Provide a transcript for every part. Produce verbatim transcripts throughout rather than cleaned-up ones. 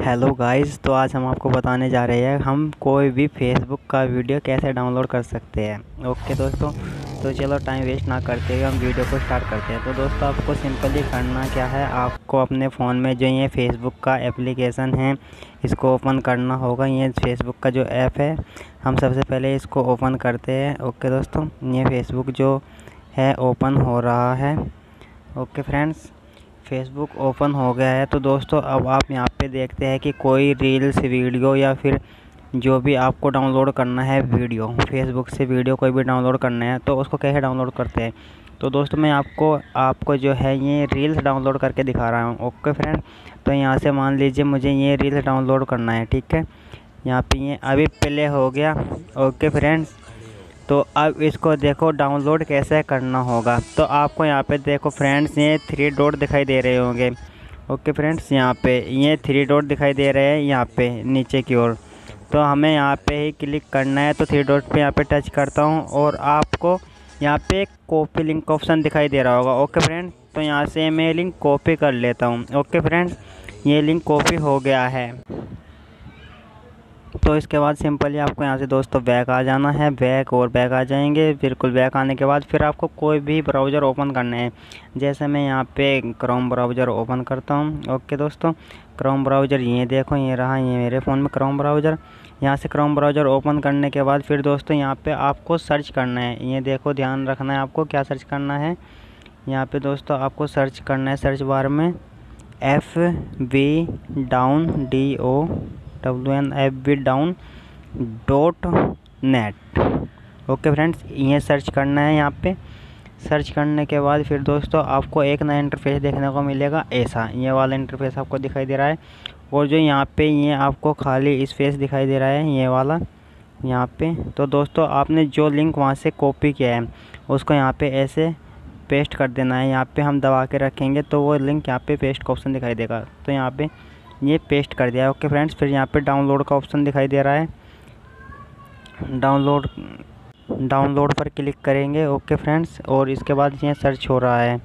Hello guys, तो आज हम आपको बताने जा रहे हैं हम कोई भी फेसबुक का वीडियो कैसे डाउनलोड कर सकते हैं। ओके दोस्तों, तो चलो टाइम वेस्ट ना करते हुए हम वीडियो को स्टार्ट करते हैं। तो दोस्तों आपको सिंपली करना क्या है, आपको अपने फ़ोन में जो ये फेसबुक का एप्लीकेशन है इसको ओपन करना होगा। ये फेसबुक का जो ऐप है, हम सबसे पहले इसको ओपन करते हैं। ओके दोस्तों, ये फेसबुक जो है ओपन हो रहा है। ओके फ्रेंड्स, फेसबुक ओपन हो गया है। तो दोस्तों अब आप यहाँ पे देखते हैं कि कोई रील्स वीडियो या फिर जो भी आपको डाउनलोड करना है वीडियो, फेसबुक से वीडियो कोई भी डाउनलोड करना है तो उसको कैसे डाउनलोड करते हैं। तो दोस्तों मैं आपको आपको जो है ये रील्स डाउनलोड करके दिखा रहा हूँ। ओके फ्रेंड, तो यहाँ से मान लीजिए मुझे ये रील्स डाउनलोड करना है, ठीक है। यहाँ पे ये अभी प्ले हो गया। ओके फ्रेंड्स, तो अब इसको देखो डाउनलोड कैसे करना होगा। तो आपको यहाँ पे देखो फ्रेंड्स, ये थ्री डॉट दिखाई दे रहे होंगे। ओके फ्रेंड्स, यहाँ पे ये थ्री डॉट दिखाई दे रहे हैं यहाँ पे नीचे की ओर। तो हमें यहाँ पे ही क्लिक करना है। तो थ्री डॉट पे यहाँ पे टच करता हूँ और आपको यहाँ पे कॉपी लिंक ऑप्शन दिखाई दे रहा होगा। ओके फ्रेंड्स, तो यहाँ से मैं लिंक कॉपी कर लेता हूँ। ओके फ्रेंड्स, ये लिंक कॉपी हो गया है। तो इसके बाद सिंपली आपको यहाँ से दोस्तों बैक आ जाना है। बैक और बैक आ जाएंगे। बिल्कुल बैक आने के बाद फिर आपको कोई भी ब्राउज़र ओपन करना है। जैसे मैं यहाँ पे क्रोम ब्राउज़र ओपन करता हूँ। ओके दोस्तों, क्रोम ब्राउज़र ये देखो, ये रहा, ये मेरे फ़ोन में क्रोम ब्राउज़र। यहाँ से क्रोम ब्राउज़र ओपन करने के बाद फिर दोस्तों यहाँ पर आपको सर्च करना है। ये देखो, ध्यान रखना है आपको क्या सर्च करना है। यहाँ पर दोस्तों आपको सर्च करना है, सर्च बार में F B down D O W N F B down dot net. Okay friends, ये सर्च करना है। यहाँ पे सर्च करने के बाद फिर दोस्तों आपको एक नया इंटरफेस देखने को मिलेगा। ऐसा ये वाला इंटरफेस आपको दिखाई दे रहा है। और जो यहाँ पे ये आपको खाली स्पेस दिखाई दे रहा है, ये वाला यहाँ पे। तो दोस्तों आपने जो लिंक वहाँ से कॉपी किया है उसको यहाँ पे ऐसे पेस्ट कर देना है। यहाँ पे हम दबा के रखेंगे तो वो लिंक यहाँ पे पेस्ट का ऑप्शन दिखाई देगा। तो यहाँ पे ये पेस्ट कर दिया है। ओके फ्रेंड्स, फिर यहाँ पे डाउनलोड का ऑप्शन दिखाई दे रहा है। डाउनलोड डाउनलोड पर क्लिक करेंगे। ओके फ्रेंड्स, और इसके बाद ये सर्च हो रहा है।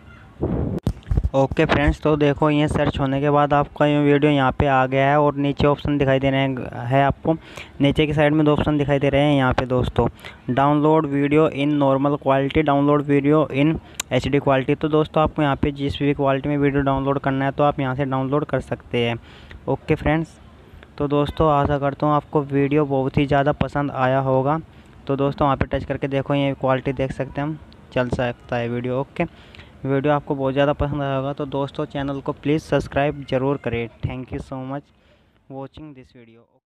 ओके फ्रेंड्स, तो देखो ये सर्च होने के बाद आपका ये वीडियो यहाँ पे आ गया है और नीचे ऑप्शन दिखाई दे रहे हैं है आपको नीचे की साइड में दो ऑप्शन दिखाई दे रहे हैं यहाँ पे दोस्तों, download video in normal quality, download video in H D quality. तो दोस्तों आपको यहाँ पे जिस भी क्वालिटी में वीडियो डाउनलोड करना है तो आप यहाँ से डाउनलोड कर सकते हैं। ओके फ्रेंड्स, तो दोस्तों आशा करता हूँ आपको वीडियो बहुत ही ज़्यादा पसंद आया होगा। तो दोस्तों वहाँ पे टच करके देखो, ये क्वालिटी देख सकते हैं हम, चल सकता है वीडियो। ओके, वीडियो आपको बहुत ज़्यादा पसंद आया होगा तो दोस्तों चैनल को प्लीज़ सब्सक्राइब ज़रूर करें। Thank you so much watching this video.